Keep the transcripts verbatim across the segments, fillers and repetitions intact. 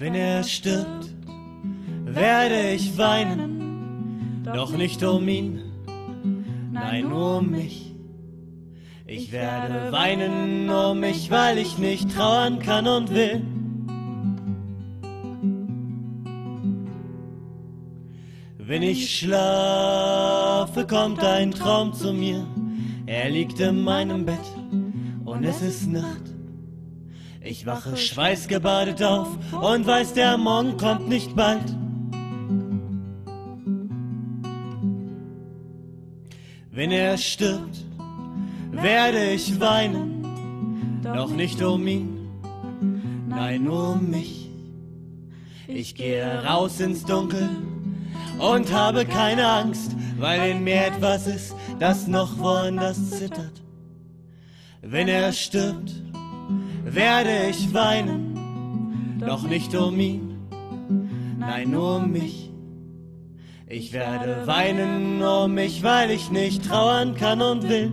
Wenn er stirbt, werde ich weinen, doch nicht um ihn, nein, nur um mich. Ich werde weinen um mich, weil ich nicht trauern kann und will. Wenn ich schlafe, kommt ein Traum zu mir. Er liegt in meinem Bett und es ist Nacht. Ich wache schweißgebadet auf und weiß, der Morgen kommt nicht bald. Wenn er stirbt, werde ich weinen, doch nicht um ihn, nein, nur um mich. Ich gehe raus ins Dunkel und habe keine Angst, weil in mir etwas ist, das noch woanders zittert. Wenn er stirbt, werde ich weinen, doch nicht um ihn, nein, nur um mich. Ich werde weinen um mich, weil ich nicht trauern kann und will.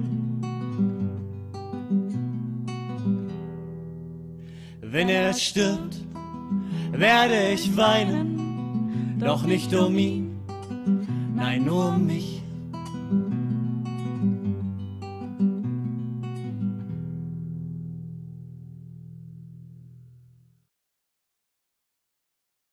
Wenn er stirbt, werde ich weinen, doch nicht um ihn, nein, nur um mich.